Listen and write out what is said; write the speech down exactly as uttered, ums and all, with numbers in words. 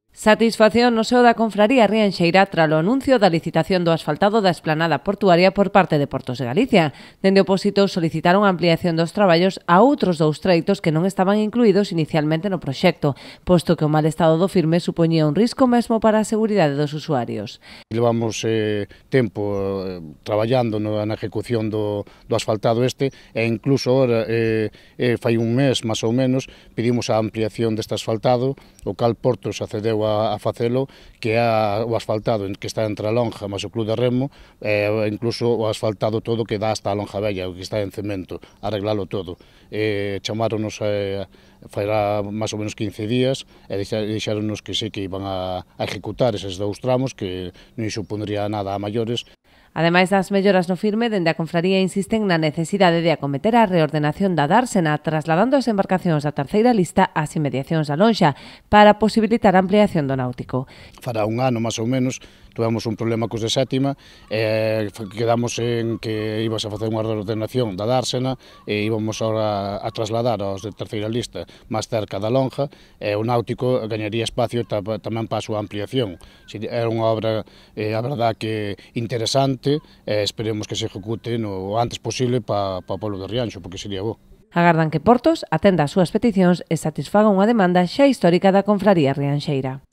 Satisfacción no seo da confraría rianxeira tralo anuncio da licitación do asfaltado da esplanada portuaria por parte de Portos de Galicia. Dende o Pósito solicitaron a ampliación dos traballos a outros dous treitos que non estaban incluídos inicialmente no proxecto, posto que o mal estado do firme supoñía un risco mesmo para a seguridade dos usuarios. Levamos eh, tempo eh, traballando no, na ejecución do, do asfaltado este e incluso ora, eh, eh, fai un mes, máis ou menos, pedimos a ampliación deste asfaltado, o cal Portos accedeu a, a facelo, que é o asfaltado que está entre a lonja máis o Club de Remo, e eh, incluso o asfaltado todo que dá hasta a lonja bella, o que está en cemento, arreglalo todo. Eh, chamáronos eh, fará máis ou menos quince días e dixéronos que sí que iban a, a ejecutar eses dous tramos, que non supondría nada a maiores. Ademais das melloras no firme, dende a confraría insisten na necesidade de acometer a reordenación da dársena, trasladando as embarcacións da terceira lista ás inmediacións da lonxa, para posibilitar a ampliación do náutico. Fará un ano, máis ou menos, tuvemos un problema cos de sétima, e quedamos en que ibas a facer unha reordenación da dársena e íbamos agora a trasladar aos de terceira lista máis cerca da lonja, e o náutico gañaría espacio tamén para a súa ampliación. Era unha obra, eh, a verdad, que interesante, e esperemos que se ejecute no antes posible para pa o pueblo de Rianxo, porque sería bo. Agardan que Portos atenda as súas peticións e satisfaga unha demanda xa histórica da confraría rianxeira.